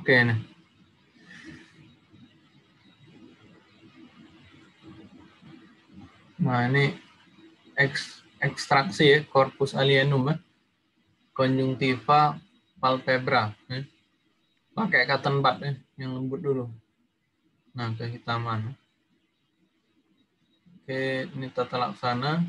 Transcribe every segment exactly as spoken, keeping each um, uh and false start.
Oke nih. Nah ini eks, ekstraksi ya, corpus alienum ya. Konjungtiva palpebra ya. Pakai cotton bud ya, yang lembut dulu. Nah, kehitaman. Oke, ini tata laksana.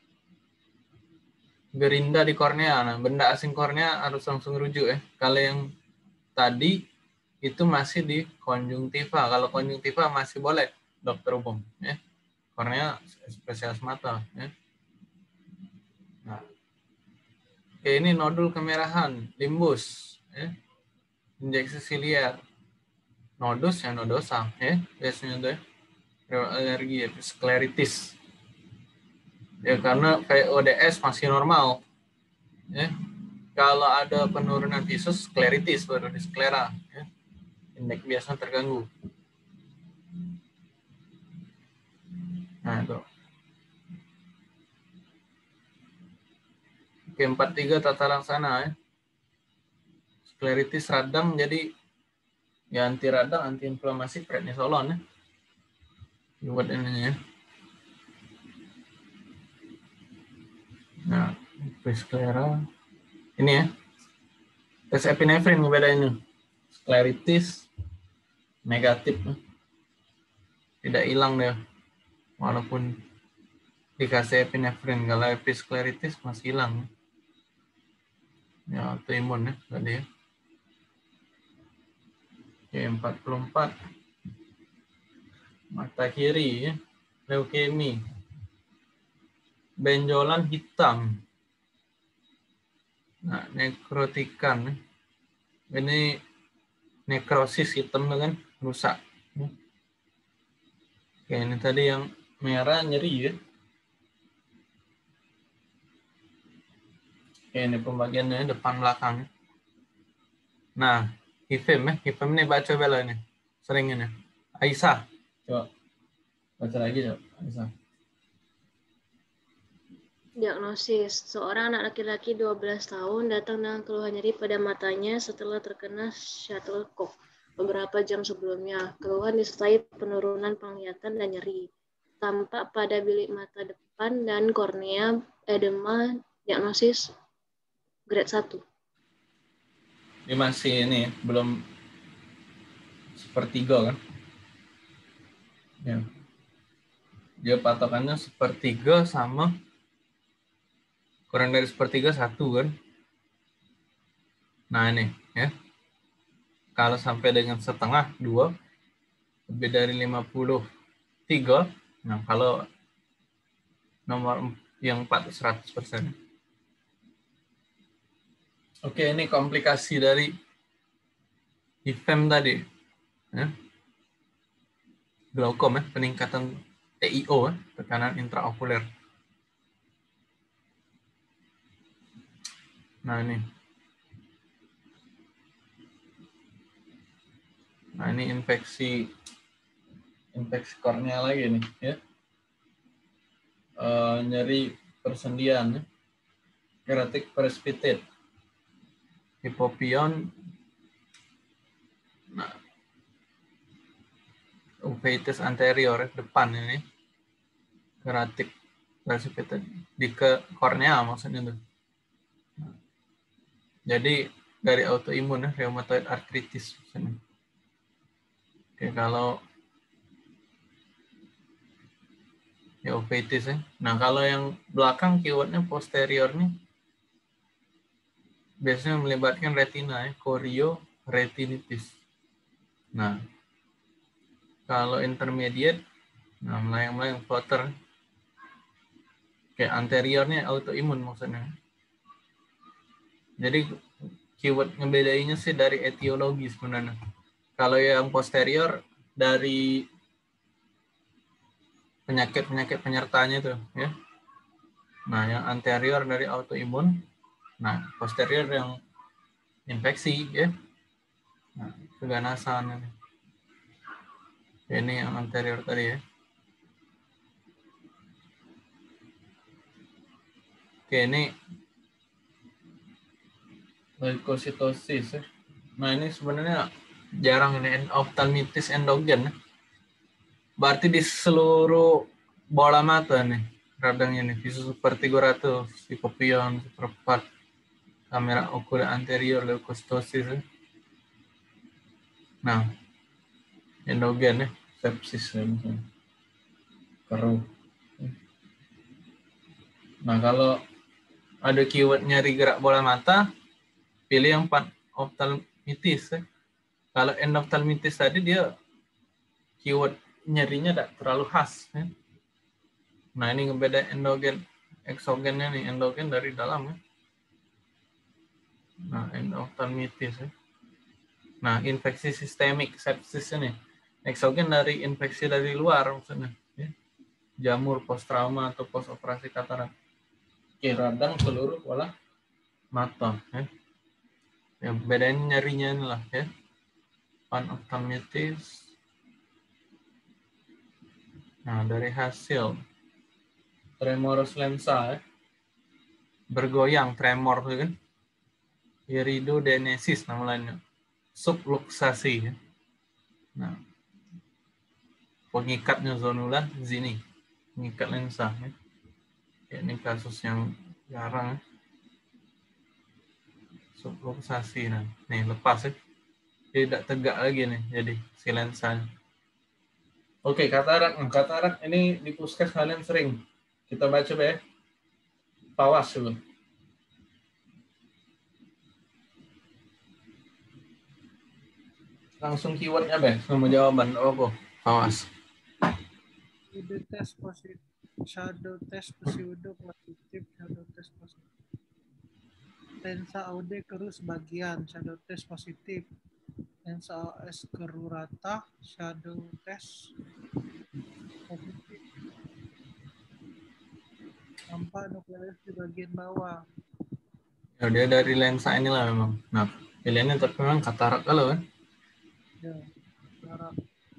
Gerinda di kornea. Nah, benda asing kornea harus langsung rujuk ya. Kalau yang tadi itu masih di konjungtiva. Kalau konjungtiva masih boleh dokter umum ya. Kornea spesialis mata ya. Nah, oke, ini nodul kemerahan, limbus ya. Injeksi siliar. Nodus ya nodosa ya. Biasanya tuh ya. Alergi ya, skleritis. Ya karena kayak O D S masih normal. Ya. Kalau ada penurunan visus, skleritis baru di sklera. Ya. Indeks biasa terganggu. Nah, itu. Oke, empat tiga tata laksana ya. Skleritis radang jadi ya anti radang, anti inflamasi, prednisolon ya. Buat ini ya. Nah, sklera. Ini ya. Tes epinefrin ngebedainnya. Skleritis negatif. Ya. Tidak hilang deh. Walaupun dikasih epinefrin, kalau episkleritis masih hilang. Ya, autoimun ya tadi ya. Oke, empat puluh empat. Mata kiri ya. Leukemi. Benjolan hitam. Nah, nekrotikan. Ya. Ini nekrosis hitam kan rusak. Ya. Oke, ini tadi yang merah nyeri ya. Oke, ini pembagiannya depan belakang. Nah, hifem ya. Hifem ini baca bela ini. Sering ini. Aisyah. Coba. Baca lagi coba. Aisyah. Diagnosis, seorang anak laki-laki dua belas tahun datang dengan keluhan nyeri pada matanya setelah terkena shuttlecock beberapa jam sebelumnya. Keluhan disertai penurunan penglihatan dan nyeri. Tampak pada bilik mata depan dan kornea, edema, diagnosis grade satu. Ini masih ini belum sepertiga kan? Ya. Dia patokannya sepertiga sama kurang dari sepertiga satu kan? Nah ini ya. Kalau sampai dengan setengah dua, lebih dari lima puluh tiga. Nah kalau nomor yang empat seratus persen. Oke, ini komplikasi dari hifem tadi. Ya. Glaukom ya, peningkatan T I O ya, tekanan intraokuler. Nah ini. Nah ini infeksi infeksi kornea lagi nih ya. Uh, nyeri persendian ya. Keratik precipitate. Hipopion. Nah, uveitis anterior depan ini. Keratik precipitate di ke kornea maksudnya tuh. Nah, jadi dari autoimun ya, rheumatoid arthritis maksudnya. Oke, kalau ya uveitis ya. Nah, kalau yang belakang keywordnya posterior nih biasanya melibatkan retina ya, chorioretinitis. Nah, kalau intermediate, nah melayang-melayang floater, kayak anteriornya autoimun maksudnya. Jadi keyword ngebedainnya sih dari etiologi sebenarnya. Kalau yang posterior dari penyakit-penyakit penyertanya itu ya. Nah, yang anterior dari autoimun. Nah, posterior yang infeksi ya. Nah, keganasan ini. Ini yang anterior tadi ya. Oke, ini leukositosis ya. Nah, ini sebenarnya jarang ini ophthalmitis endogen. Berarti di seluruh bola mata nih radangnya nih, visus supertiguratus, dicopion, superempat, kamera okular anterior, leukostosis. Nah, endogen ya, sepsis ya, misalnya. Keruh. Nah, kalau ada keyword nyari gerak bola mata, pilih yang ophthalmitis. Ya. Kalau endophthalmitis tadi dia keyword nyerinya tidak terlalu khas. Ya. Nah, ini ngebeda endogen, eksogennya nih, endogen dari dalam. Ya. Nah, endophthalmitis. Ya. Nah, infeksi sistemik, sepsis ini. Eksogen dari infeksi dari luar maksudnya. Ya. Jamur post trauma atau post operasi katarak. Oke, radang seluruh bola mata. Ya. Yang bedain nyerinya inilah ya. Panophthalmitis. Nah, dari hasil tremorous lensa ya. Bergoyang, tremor kan. Iridodenesis namanya. Subluxasi ya. Nah, pengikatnya zonula sini. Pengikat lensa ya. Ini kasus yang jarang ya. Subluxasi nah. Nih, lepas ya. Tidak tegak lagi nih jadi si lensanya. Oke, katarak. Katarak ini di puskes kalian sering kita baca ya. Pawas dulu. Langsung keywordnya be, sama jawaban apa? Pawas. Shadow test positif, shadow test pseudo positif, shadow test positif. Lensa O D keruh sebagian, shadow test positif. Lensa O S keruh rata, shadow test positif. Tampak nukleus di bagian bawah. Ya, dia dari lensa inilah memang. Nah, pilihannya tapi memang katarak kalau kan. Ya, katarak.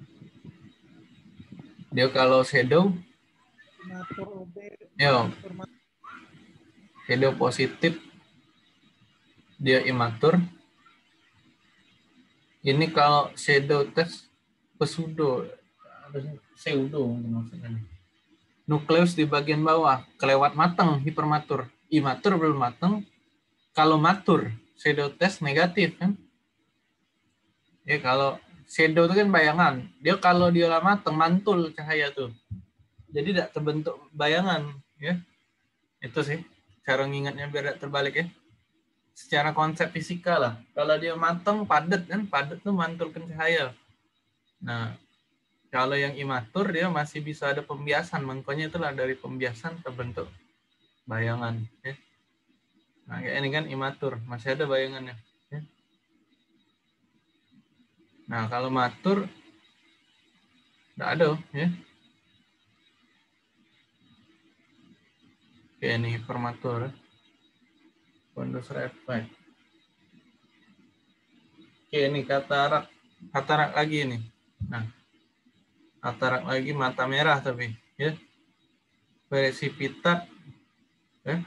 Dia kalau shadow, Imatur O D, yo, shadow positif, dia imatur. Ini kalau shadow test pseudo, pseudo maksudnya. Nukleus di bagian bawah, kelewat matang, hipermatur. Imatur belum matang. Kalau matur, shadow test negatif kan. Ya kalau shadow itu kan bayangan. Dia kalau dia matang, mantul cahaya tuh. Jadi tidak terbentuk bayangan. Ya. Itu sih cara ngingatnya biar tidak terbalik ya. Secara konsep fisika lah. Kalau dia matang, padat kan. Padat tuh mantulkan cahaya. Nah, kalau yang imatur dia masih bisa ada pembiasan, makanya itulah dari pembiasan terbentuk bayangan. Ya. Nah kayak ini kan imatur, masih ada bayangannya. Ya. Nah kalau matur tidak ada, ya. Oke ini hipermatur, pondus refleks. Oke ini katarak, katarak lagi ini. Nah katarak lagi mata merah tapi, ya. Presipitat. Ya.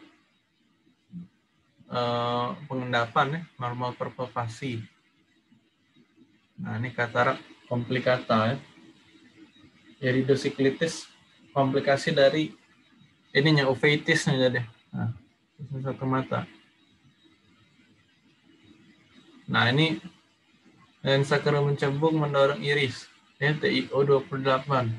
Uh, pengendapan ya, normal perpelvasi. Nah ini katarak komplikata ya. Iridosiklitis komplikasi dari ininya uveitis nih jadi. Nah, satu mata. Nah ini lensa keruh mencembung mendorong iris ya, T I O dua puluh delapan.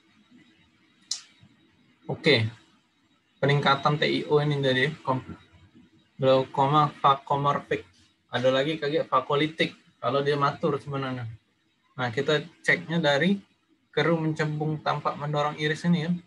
Oke. Peningkatan T I O ini jadi glaukoma vakomorfik. Ada lagi kayak vakolitik kalau dia matur sebenarnya. Nah, kita ceknya dari keruh mencembung tampak mendorong iris ini ya.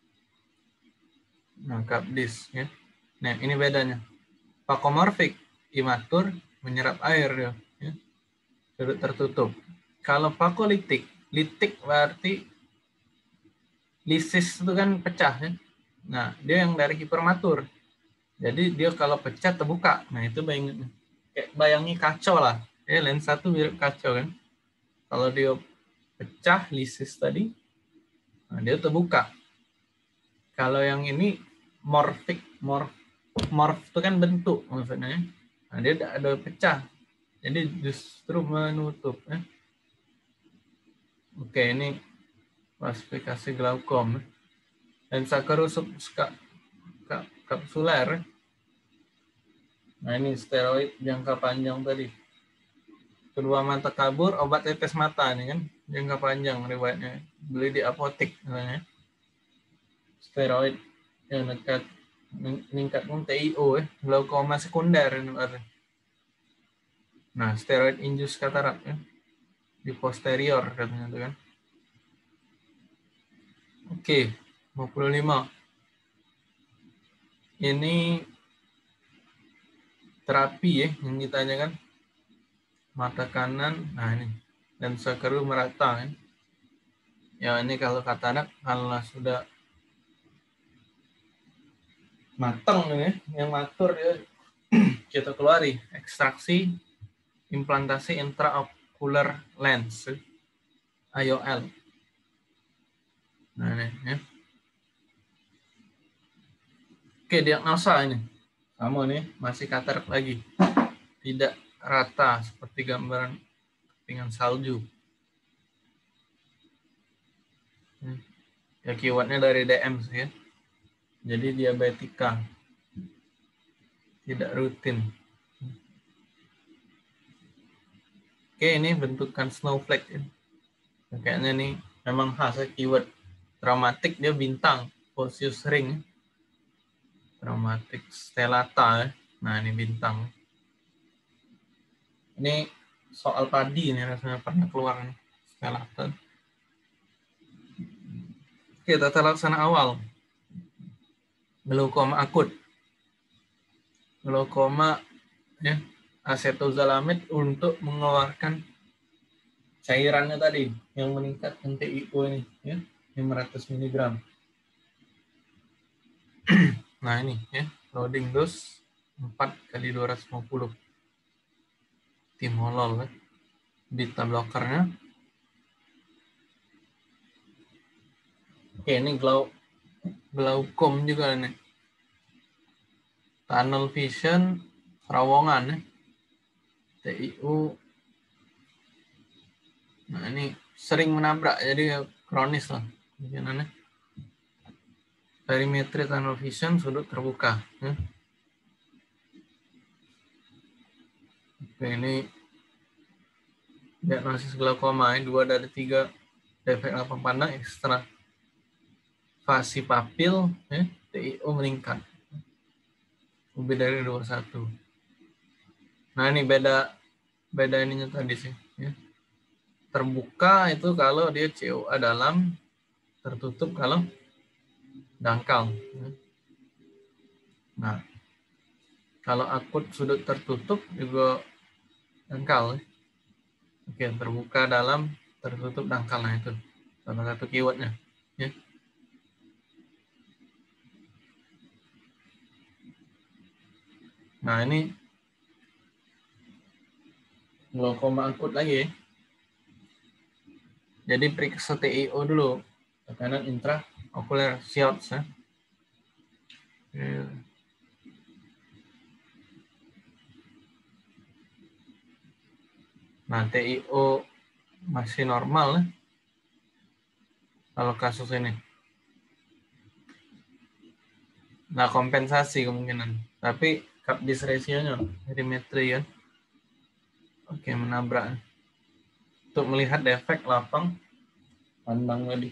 Nah, kapdis ya. Nah, ini bedanya. Vakomorfik, imatur, menyerap air dia, ya. Sudut tertutup. Kalau vakolitik, litik berarti lisis itu kan pecah ya. Nah, dia yang dari hipermatur. Jadi dia kalau pecah terbuka. Nah, itu bayangin kayak bayangi kacau lah. Ya, lensa tuh mirip kacau kan. Kalau dia pecah lisis tadi, nah dia terbuka. Kalau yang ini morfik, morf, morf itu kan bentuk maksudnya. Nah, dia ada pecah. Jadi justru menutup. Ya. Oke, ini klasifikasi glaukom. Lensa keruh kapsuler. Nah, ini steroid jangka panjang tadi. Kedua mata kabur, obat tetes mata ini kan jangka panjang riwayatnya. Beli di apotek namanya. Steroid yang dekat meningkatkan T I O eh, glaukoma sekunder ini berarti. Nah, steroid induced katarak ya. Di posterior katanya itu kan. Oke, lima puluh lima. Ini terapi ya yang ditanyakan. Mata kanan, nah ini lensa keruh merata kan. Ya ini kalau katarak kalau sudah matang ya, yang matur ya kita keluari ekstraksi implantasi intraocular lens I O L. Nah ini ya. Oke, diagnosa ini sama nih, masih katarak lagi, tidak rata seperti gambaran kepingan salju. Ya keywordnya dari D M sih ya. Jadi diabetika, tidak rutin. Oke, ini bentukan snowflake ya. Kayaknya nih memang khas ya, keyword traumatik dia bintang, Pulsius ring, traumatik stellata ya. Nah ini bintang. Ini soal padi nih rasanya pernah keluar nih, stellata. Oke, tata laksana awal. Glaukoma akut. Glaukoma ya, acetazolamide untuk mengeluarkan cairannya tadi yang meningkatkan T I O ini ya, lima ratus miligram. Nah ini ya, loading dose empat kali dua ratus lima puluh. Timolol ya. Beta blockernya. Oke, ini glau glaukom juga nih. Tunnel vision, terowongan ya. T I U. Nah ini sering menabrak jadi kronis lah kemungkinannya. Perimetri tunnel vision, sudut terbuka ya. Oke, ini diagnosis glaukoma, dua dari tiga defek lapang pandang ekstra fasi papil, ya, T I O meningkat lebih dari dua puluh satu. Nah ini beda beda ininya tadi sih. Ya. Terbuka itu kalau dia C O A dalam, tertutup kalau dangkal. Ya. Nah kalau akut sudut tertutup juga dangkal. Ya. Oke, terbuka dalam, tertutup dangkal. Nah itu salah satu keywordnya. Ya. Nah ini glaukoma akut lagi ya. Jadi periksa T I O dulu, tekanan intraocular shots ya. Nah T I O masih normal ya. Kalau kasus ini. Nah kompensasi kemungkinan. Tapi Kapdis ratio-nya, perimetri kan. Oke, menabrak. Untuk melihat defek lapang pandang tadi.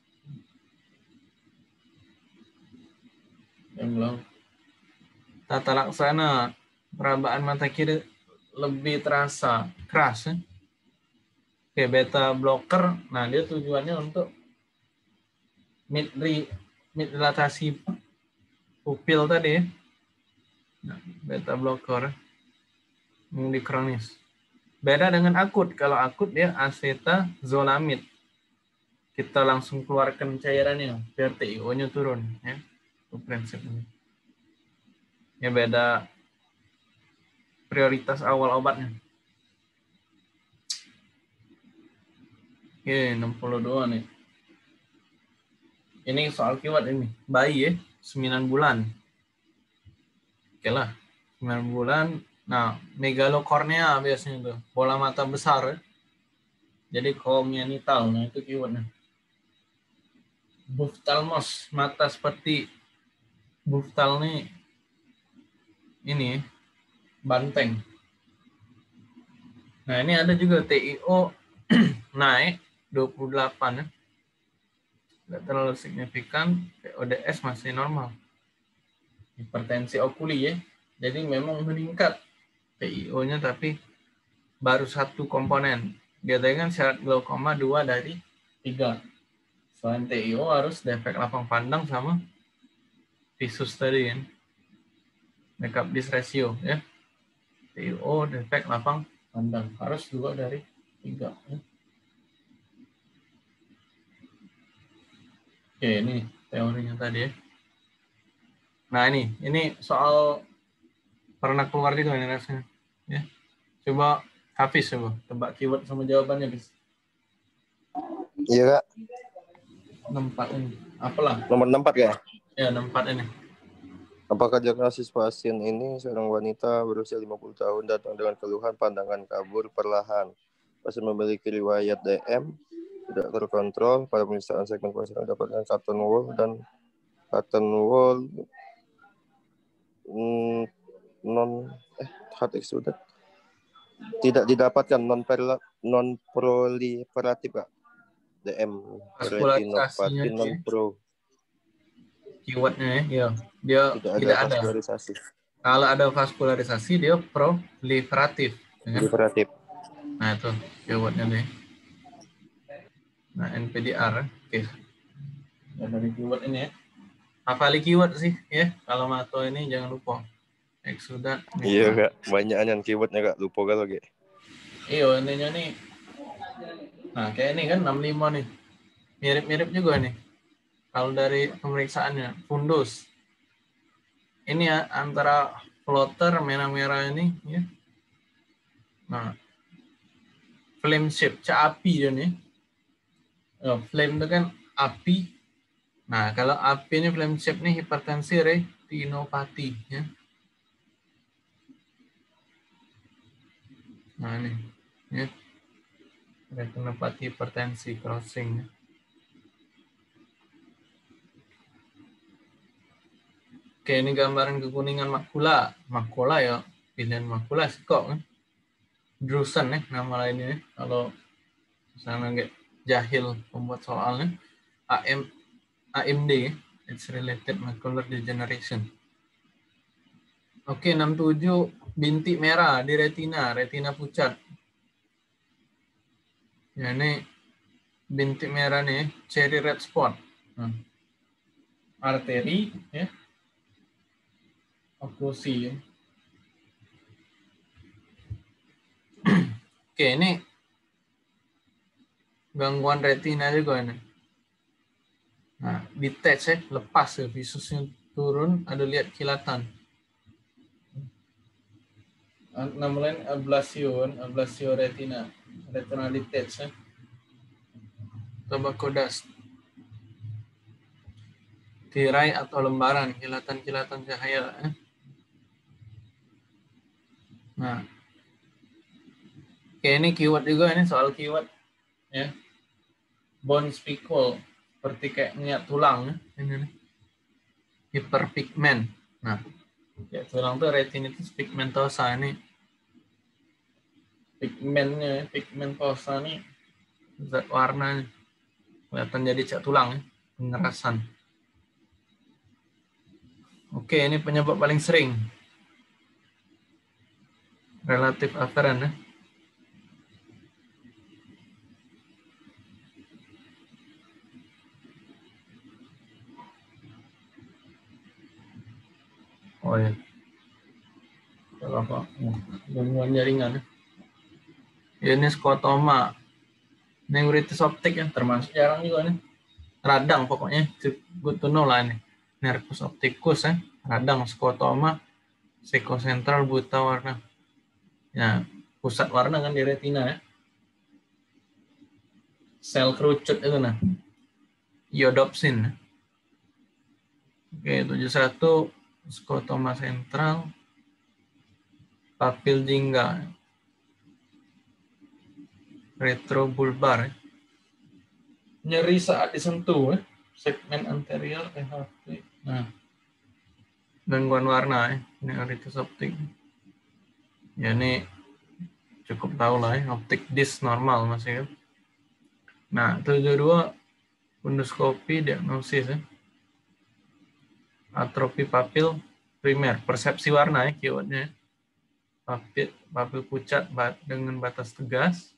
Yang belum. Tata laksana perabaan mata kiri lebih terasa keras. Ya. Oke, beta blocker. Nah, dia tujuannya untuk mid mid dilatasi pupil tadi ya. Nah, beta blocker yang di kronis. Beda dengan akut. Kalau akut dia acetazolamide. Kita langsung keluarkan cairannya biar T I O-nya turun ya. Itu prinsipnya. Ya beda prioritas awal obatnya. Oke, enam puluh dua nih. Ini soal keyword ini. Bayi ya, sembilan bulan. Oke lah, sembilan bulan. Nah, megalokornea biasanya tuh, bola mata besar ya. Jadi congenital, nah itu keywordnya. Buftalmos, mata seperti buftal nih, ini banteng. Nah ini ada juga T I O naik dua puluh delapan ya. Tidak terlalu signifikan, P O D S masih normal. Hipertensi okuli ya, jadi memang meningkat T I O-nya tapi baru satu komponen. Biasanya kan syarat glaukoma dua dari tiga. Selain T I O harus defek lapang pandang sama visus tadi kan. Makeup dis ratio ya. T I O defek lapang pandang harus dua dari tiga. Ya. Oke, ini teorinya tadi ya. Nah ini, ini soal pernah keluar juga ini rasanya. Ya. Coba Hafiz coba tebak keyword sama jawabannya, Hafiz. Iya, Kak. enam puluh empat ini. Apalah? Nomor enam puluh empat ya? Ya, enam puluh empat ini. Apakah diagnosis pasien ini seorang wanita berusia lima puluh tahun datang dengan keluhan pandangan kabur perlahan. Pasien memiliki riwayat D M, tidak terkontrol. Pada pemeriksaan segmen pasien dapatkan Carton wall dan Carton wall mm, non eh hard extruded. Tidak didapatkan non non proliferatif, Kak. D M retinopati non pro. Keywordnya ya, dia tidak ada tidak ada. Vaskularisasi. Kalau ada vaskularisasi dia proliferatif. Ya? Proliferatif. Nah itu keywordnya nih. Nah N P D R, oke. Dan dari keyword ini ya. Hafali keyword sih ya. Kalau mato ini jangan lupa. Exudat. Iya Kak, banyakan keywordnya Kak, lupa kalau Kak. Iya ininya nih. Nah kayak ini kan enam puluh lima nih. Mirip-mirip juga nih. Kalau dari pemeriksaannya, fundus. Ini ya antara floater merah-merah ini ya. Nah, flame shape, api dia nih. Oh, flame itu kan api. Nah, kalau api ini flame shape nih hipertensi retinopati ya. Nah, ini ya. Retinopati hipertensi crossing ya. Oke, ini gambaran kekuningan makula. Makula ya, pilihan makula sih kok kan. Drusen ya nama lainnya. Kalau misalnya nggak jahil pembuat soalnya. A M A M D, it's related macular degeneration. Oke, enam puluh tujuh bintik merah di retina, retina pucat. Ya, ini bintik merah nih, cherry red spot. Nah, arteri, ya. Oklusi. Ya. Oke, ini gangguan retina juga ini. Nah, detach ya, lepas ya, visusnya turun, ada lihat kilatan. Namanya ablasio, ablasio retina, retina detach ya. Tobacodas. Tirai atau lembaran, kilatan-kilatan cahaya. Eh. Nah, oke ini keyword juga ini soal keyword ya. Bone spicule, seperti kayak minyak tulang ya. Ini nih. Hiperpigment. Nah, ya tulang tuh retinitis pigmentosa ini. Pigmentnya, pigmentosa nih zat warna kelihatan jadi cat tulang ya, pengerasan. Oke, ini penyebab paling sering. Relatif afferent ya. Oh ya. Kalau apa? Gangguan jaringan ya. Ini skotoma. Neuritis optik ya, termasuk jarang juga nih. Radang pokoknya, good to know lah ini. Nervus opticus ya, radang, skotoma, psikosentral buta warna. Ya, pusat warna kan di retina ya. Sel kerucut itu nah. Iodopsin. Oke, tujuh puluh satu skotoma sentral, papil jingga. retrobulbar. Ya. Nyeri saat disentuh, ya. Segmen anterior T H P. Nah, gangguan warna, ya. Neuritis optik. Ya ini cukup tahu lah, ya. Optik disc normal masih. Ya. Nah, tujuh puluh dua fundoskopi diagnosis, ya. Atrofi papil primer, persepsi warna, ya, keywordnya. Papil, papil pucat dengan batas tegas.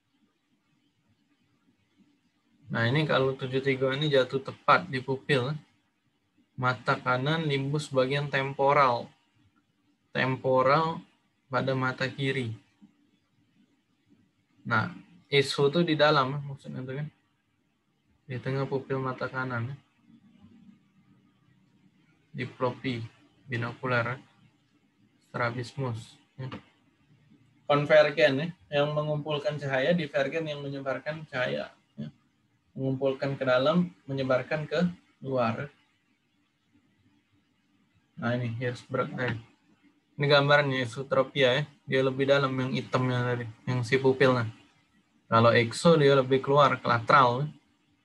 Nah ini kalau tujuh puluh tiga ini jatuh tepat di pupil. Mata kanan limbus bagian temporal. Temporal pada mata kiri. Nah, I S O itu di dalam, maksudnya itu kan. Di tengah pupil mata kanan. Diplopi, binokular, strabismus. Konvergen, ya, yang mengumpulkan cahaya, divergen yang menyebarkan cahaya. Ya. Mengumpulkan ke dalam, menyebarkan ke luar. Nah ini Hirschberg tadi. Ini gambarnya isotropia, ya. Dia lebih dalam yang hitamnya tadi, yang si pupilnya. Kalau exo dia lebih keluar ke lateral. Ya.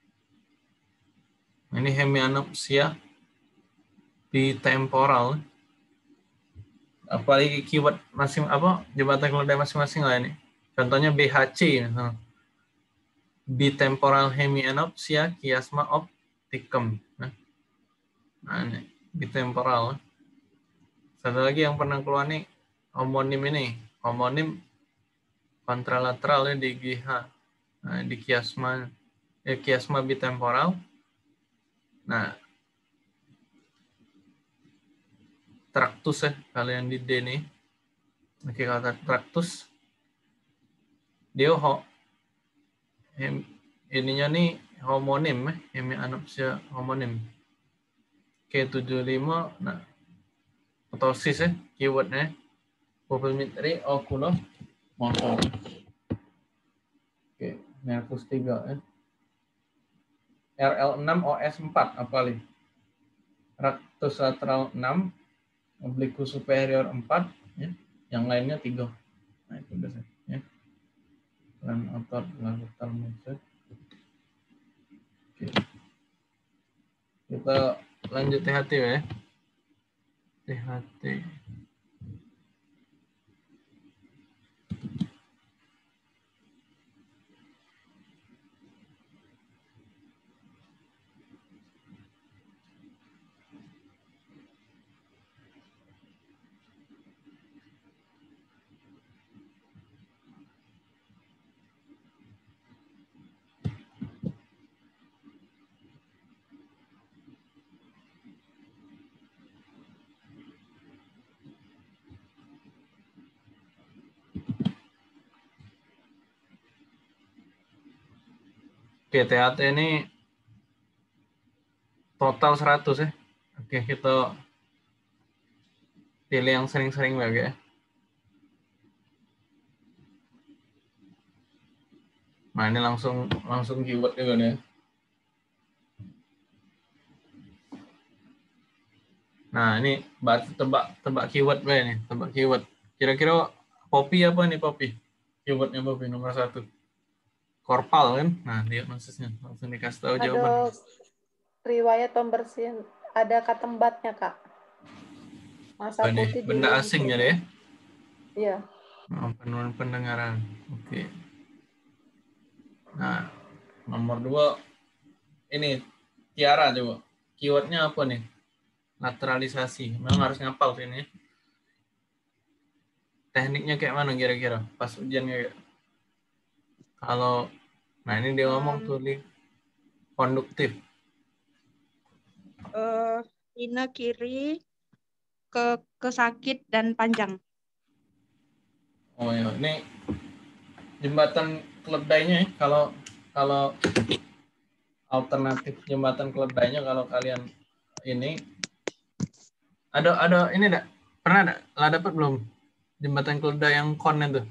Ini hemianopsia bitemporal. Apalagi keyword masing apa jembatan keledai masing-masing lah ini. Contohnya B H C, misalnya. Bitemporal hemianopsia chiasma opticum. Nah, ini bitemporal. Satu lagi yang pernah keluar nih homonim ini, homonim kontralateral, ya, di G H, nah, di chiasma, ya, chiasma bitemporal. Nah, traktus, ya, kalian di D nih. Oke, kata traktus, dia ho, hem, ininya nih homonim, ya, hemianopsia homonim. Oke, tujuh puluh lima, nah, ptosis, ya, keywordnya, pupilmetri oculomotor. Oke, nervus tiga, ya. R L enam O S empat, apalagi. Rectus lateral enam, oblique superior empat, ya. Yang lainnya tiga. Nah, itu biasa, ya. Plan otot lateral muscle. Oke. Kita lanjut T H T, ya. T H T. Oke, T H T ini total seratus, ya. Oke, kita pilih yang sering-sering lagi, ya. Nah, ini langsung langsung keyword juga nih. Nah, ini tebak tebak keyword nih, tebak keyword. Kira-kira Poppy apa nih Poppy? Keywordnya Poppy nomor satu. Korpal kan? Nah, diagnosisnya langsung dikasih tahu Ada jawaban. riwayat pembersihan, ada katembatnya, Kak. Masa Ini putih benda di asing jadi, ya? Iya. Nah, penurunan pendengaran. Oke. Nah, nomor dua ini Tiara coba. Keywordnya apa nih? Lateralisasi. Memang harus ngapal sini. Tekniknya kayak mana kira-kira pas ujian kayak? Kalau, nah ini dia ngomong Um, tuh di konduktif. Uh, Ina kiri ke ke sakit dan panjang. Oh ya, ini jembatan keledainya, ya. Kalau kalau alternatif jembatan keledainya kalau kalian ini ada ada ini enggak? Pernah enggak? Lah dapat belum? Jembatan keledai yang kon itu?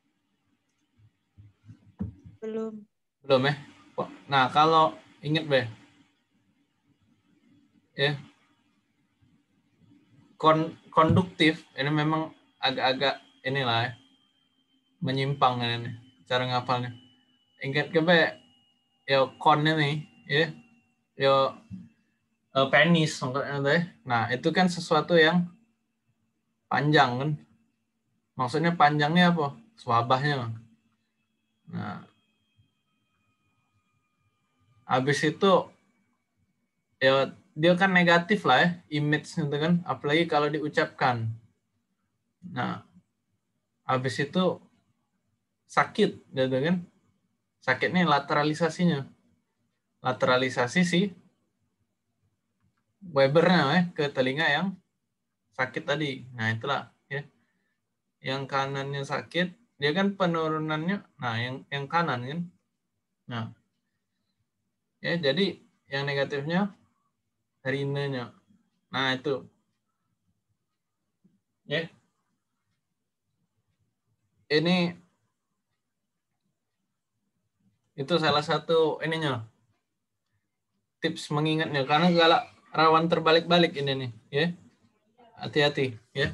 Belum. Belum, ya? Nah, kalau inget be, ya, kon konduktif ini memang agak-agak inilah, ya, menyimpang ini cara ngapalnya. ingat ke be yo konnya nih ya yo uh, penis maksudnya. Nah itu kan sesuatu yang panjang kan, maksudnya panjangnya apa, swabahnya. Nah habis itu ya dia kan negatif lah ya image itu kan, apalagi kalau diucapkan. Nah habis itu sakit gitu kan, sakitnya lateralisasinya, lateralisasi si Webernya eh, ke telinga yang sakit tadi. Nah itulah ya, yang kanannya sakit dia kan penurunannya, nah yang yang kanan kan, nah ya jadi yang negatifnya rinenya. Nah itu ya, ini itu salah satu ininya tips mengingatnya, karena galak rawan terbalik-balik ini nih ya, hati-hati ya.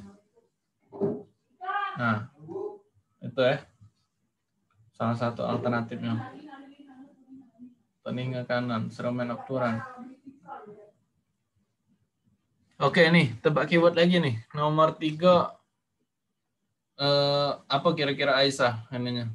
Nah itu ya salah satu alternatifnya, telinga kanan serumen obturan. Oke nih tebak keyword lagi nih nomor tiga. Eh, apa kira-kira Aisyah ininya?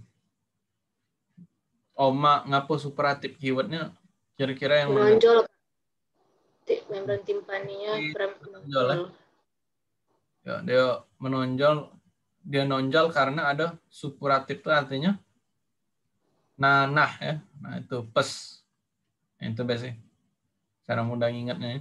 Oma ngapo superatif, keywordnya kira-kira yang mana? Menonjol. Membran timpaninya menonjol. Ya, dia menonjol, dia nonjol karena ada supuratif itu artinya nanah ya. Nah itu pes. Nah, itu biasanya cara mudah ingatnya ya.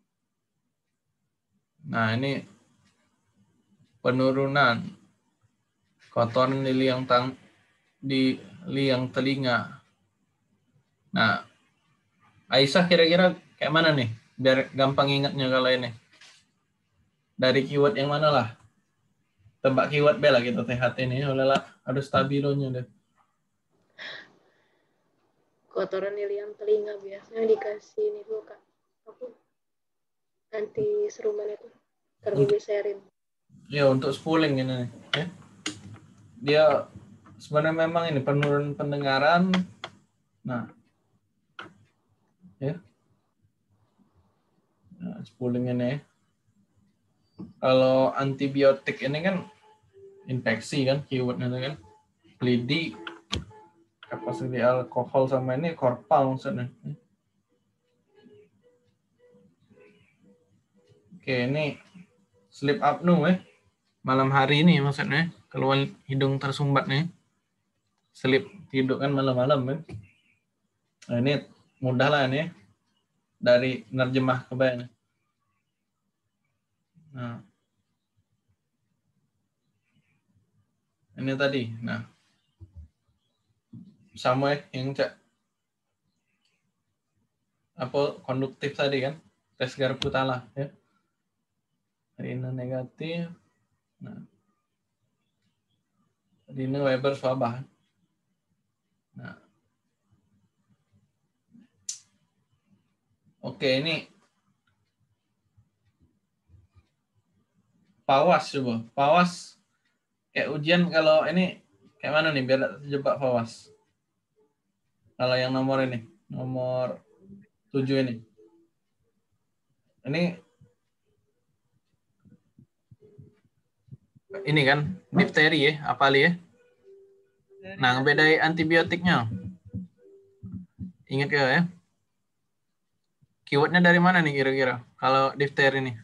Nah ini penurunan kotoran di liang tang di liang telinga. Nah Aisyah kira-kira kayak mana nih biar gampang ingatnya kalau ini? Dari keyword yang mana lah? Tebak keyword bela gitu T H T ini olehlah ada stabilonya deh. Kotoran di liang telinga biasanya dikasih ini dulu Kak. Aku anti serumen itu karbogliserin. Ya untuk spooling ini nih. Ya. Dia sebenarnya memang ini penurunan pendengaran. Nah. Ya. Nah, spooling ini. Kalau antibiotik ini kan infeksi kan keywordnya kan. Lidi, kapasiti alkohol sama ini korpal maksudnya. Oke, ini sleep apnea ya. Malam hari ini maksudnya keluar hidung tersumbat nih. Sleep, tidur kan malam-malam kan. Nah, ini mudah lah ini dari nerjemah ke bayang. Nah. Ini tadi. Nah. Sama ya yang cak apa konduktif tadi kan, tes garpu talah ya. Rina negatif. Nah. Rina Weber swabah. Nah. Oke, ini Pawas coba. Pawas kayak ujian kalau ini kayak mana nih biar terjebak Pawas. Kalau yang nomor ini, nomor tujuh ini. Ini ini kan difteri ya, apalagi ya. Nah, ngebedai antibiotiknya. Ingat gak ya? Keywordnya dari mana nih kira-kira? Kalau difteri ini?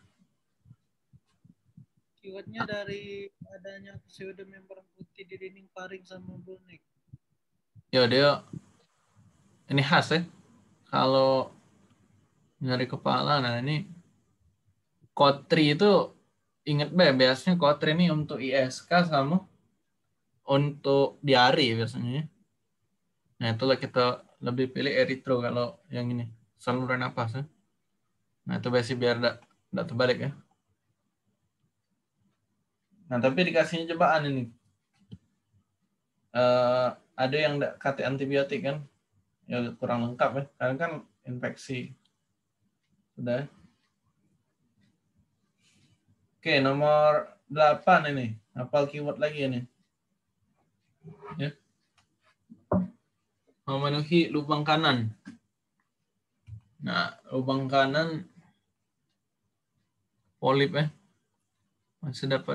Keywordnya dari adanya pseudomembran putih di dinding paring sama bonek. Ya dia ini khas ya. Kalau nyari kepala, nah ini Kotri itu ingat be, biasanya Kotri ini untuk I S K sama untuk diare biasanya. Nah itulah kita lebih pilih eritro kalau yang ini saluran napas ya. Nah itu biasanya biar tidak terbalik ya. Nah tapi dikasihnya jebakan ini. Uh, ada yang kata antibiotik kan, ya kurang lengkap ya, karena kan infeksi. Sudah. Oke, nomor delapan ini. Hafal keyword lagi ini. Ya. memenuhi lubang kanan. Nah, lubang kanan polip ya masih dapat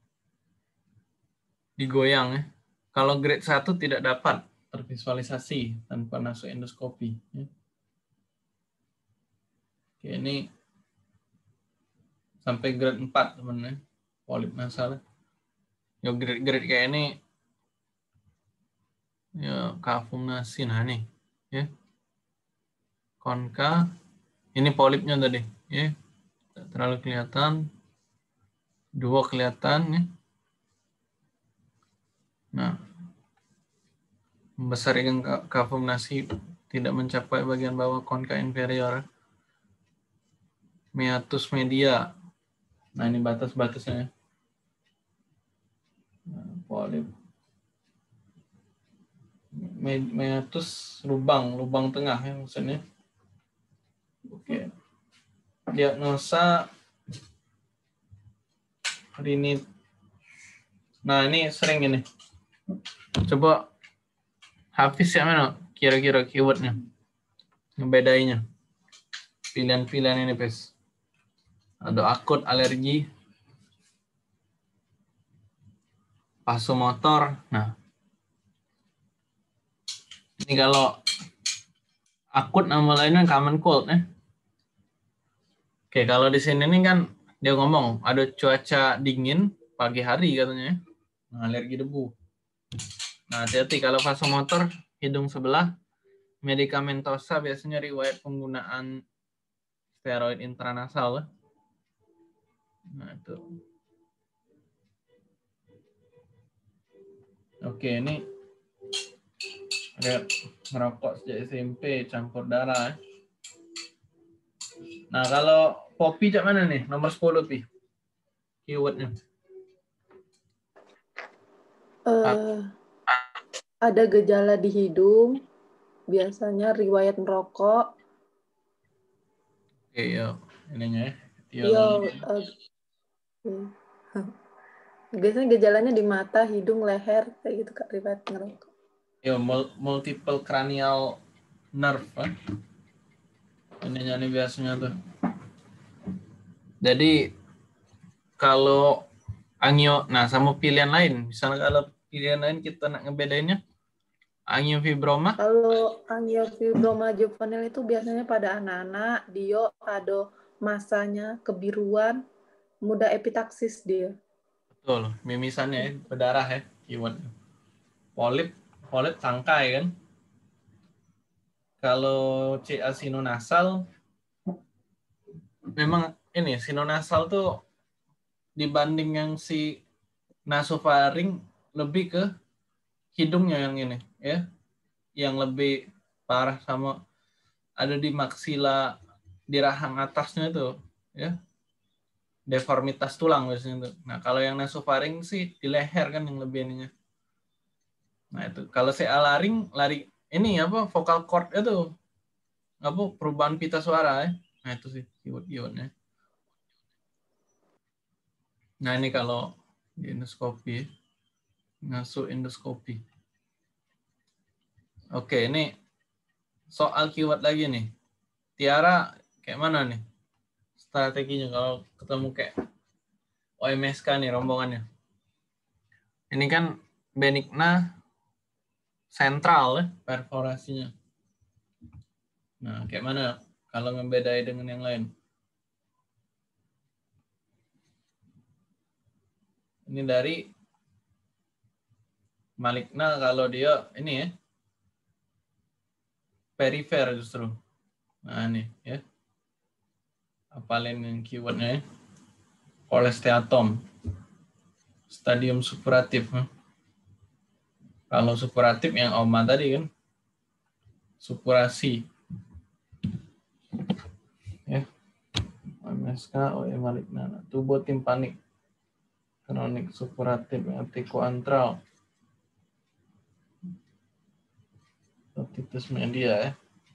digoyang ya. Kalau grade satu tidak dapat tervisualisasi tanpa masuk endoskopi. Ya. Oke, ini sampai grade empat teman-teman. Polip nasal. Ya grade-grade kayak ini ya kafumnasi nah nih ya. Konka ini polipnya tadi ya. Tidak terlalu kelihatan. Dua kelihatan ya. Nah, membesar ikan kafumnasi tidak mencapai bagian bawah konka inferior. Meatus media. Nah, ini batas-batasnya. Nah, polip. Meatus lubang, lubang tengah ya maksudnya. Oke. Diagnosa rinit. Nah, ini sering ini. Coba Hafiz ya mana kira-kira keywordnya. Ngebedainya. Pilihan-pilihan ini, Pes. Ada akut alergi, vasomotor. Nah, ini kalau akut nama lainnya common cold ya. Oke, kalau di sini nih kan dia ngomong ada cuaca dingin pagi hari katanya. Nah, alergi debu. Nah, hati-hati kalau vasomotor hidung sebelah, medikamentosa biasanya riwayat penggunaan steroid intranasal. Ya. Nah, itu. Oke, ini ada merokok sejak S M P, campur darah. Nah, kalau Poppy cak mana nih? Nomor sepuluh, Pi. Keywordnya. Uh, ada gejala di hidung, biasanya riwayat merokok. Oke, yo. Ininya ya. Yo, uh, biasanya gejalanya di mata, hidung, leher, kayak gitu Kak, riwayat ngerokok. Yo, multiple cranial nerve. Kan? Ininya nih biasanya tuh. Jadi kalau angio, nah sama pilihan lain, misalnya kalau pilihan lain kita nak ngebedainnya, angiofibroma. Kalau angiofibroma juvenil itu biasanya pada anak-anak, dia ada masanya kebiruan, mudah epitaksis dia. Betul, mimisannya ya, berdarah ya, keyword. Polip, polip tangkai kan. Kalau C A sinonasal, memang ini sinonasal tuh dibanding yang si nasofaring lebih ke hidungnya yang ini ya, yang lebih parah sama ada di maksila di rahang atasnya itu ya, deformitas tulang biasanya itu. Nah kalau yang nasofaring sih di leher kan yang lebih ininya. Nah itu kalau C A laring lari ini apa vocal cord itu apa perubahan pita suara ya. Nah itu sih keyword-keywordnya. Nah ini kalau di endoskopi, ngasuh endoskopi. Oke ini soal keyword lagi nih. Tiara kayak mana nih strateginya kalau ketemu kayak O M S K nih rombongannya? Ini kan benigna sentral ya perforasinya. Nah kayak mana kalau membedai dengan yang lain? Ini dari maligna kalau dia ini ya perifer justru. Nah ini ya. Apalin yang keywordnya ya. Kolesteatom. Stadium supuratif. Huh? Kalau supuratif yang Oma tadi kan. Supurasi. Ya. O M S K, O E maligna. Tubuh timpanik. Kronik supuratif, antikoantral. Otitis media ya.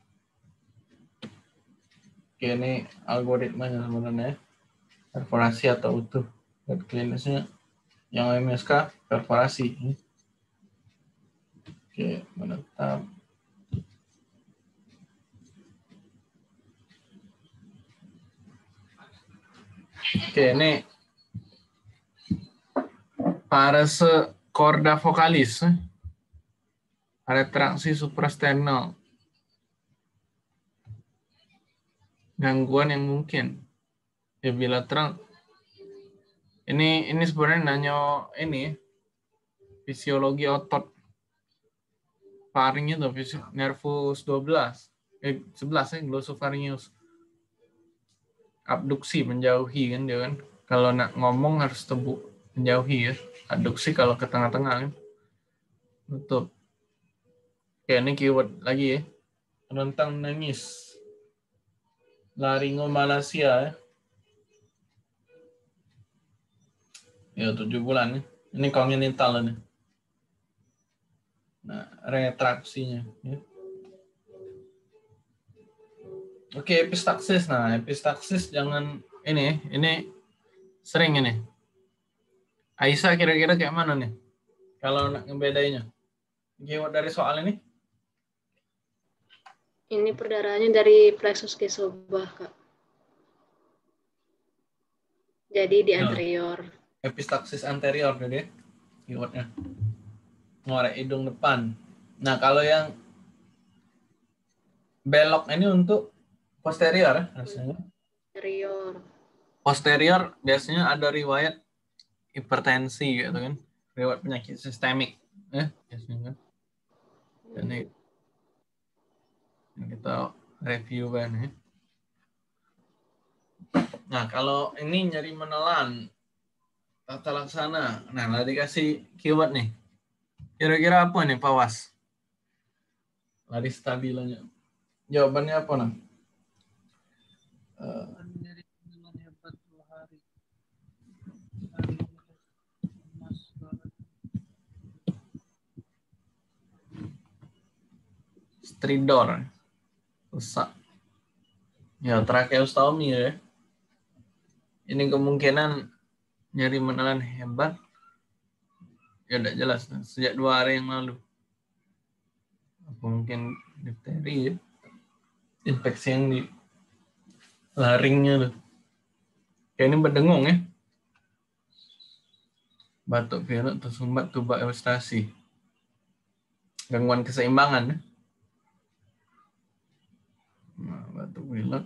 Oke, ini algoritmanya sebenarnya. Perforasi atau utuh. Dan klinisnya yang O M S K perforasi. Oke, menetap. Oke, ini parese chorda vokalis, eh? Retraksi suprasternal. Gangguan yang mungkin. Ya bilateral. Ini ini sebenarnya nanya ini fisiologi otot faring itu, nervus dua belas, eh sebelas ya, glossopharyngeus. Abduksi menjauhi kan dia kan. Kalau nak ngomong harus tebu menjauhi ya. Abduksi kalau ke tengah-tengah kan. Tutup. Oke, ini keyword lagi ya. Rentang nangis. Laryngomalacia ya. Ya, tujuh bulan ya. Ini kongenital ini. Nah, retraksinya ya. Oke, epistaksis. Nah, epistaksis jangan ini, ini sering ini. Aisyah kira-kira kayak mana nih? Kalau nak ngebedainya. Keyword dari soal ini? Ini perdarahannya dari plexus kesobah, Kak. Jadi di anterior. Epistaksis anterior jadi keywordnya. Ngorek hidung depan. Nah, kalau yang belok ini untuk posterior rasanya. Anterior. Posterior biasanya ada riwayat hipertensi gitu kan. Riwayat penyakit sistemik. Eh, biasanya kan. Ini kita review kan ya. Nah, kalau ini nyeri menelan tata laksana. Nah, lah dikasih keyword nih. Kira-kira apa nih, Pak Was? Lari stabilannya. Jawabannya apa, nah? Uh, Nyeri menelan hebat dua hari. Hari emas banget. stridor. Rusak. Ya, tracheostomy ya. Ini kemungkinan nyeri menelan hebat. Ya udah jelas nah, sejak dua hari yang lalu. Apa mungkin difteri ya. Infeksi yang di laringnya tuh. Kayak ini berdengung ya. Batuk pilek tersumbat tuba eustasi. Gangguan keseimbangan ya. Nah, batuk pilek.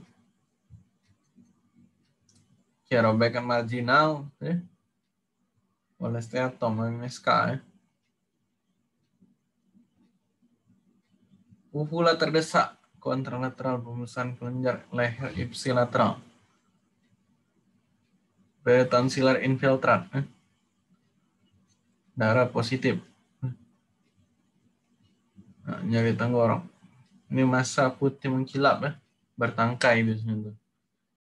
Kerobekan marginal ya. Olesteatom M S K ya. Uvula terdesak, kontralateral pembesaran kelenjar leher ipsilateral. Peritonsillar infiltrat. Eh? Darah positif. Nah, nyeri tenggorok. Ini massa putih mengkilap ya. Bertangkai biasanya tuh.